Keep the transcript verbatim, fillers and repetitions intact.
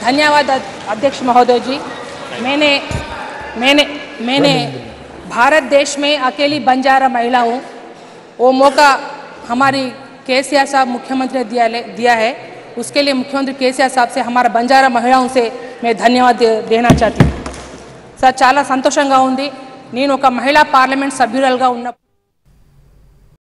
धन्यवाद अध्यक्ष महोदय जी। मैंने मैंने मैंने भारत देश में अकेली बंजारा महिला हूँ। वो मौका हमारी केसीआर साहब मुख्यमंत्री ने दिया दिया है, उसके लिए मुख्यमंत्री केसीआर साहब से हमारा बंजारा महिलाओं से मैं धन्यवाद दे, देना चाहती हूँ। सर, చాలా సంతోషంగా ఉంది। నేను ఒక మహిళా పార్లమెంట్ సభ్యురాలుగా ఉన్న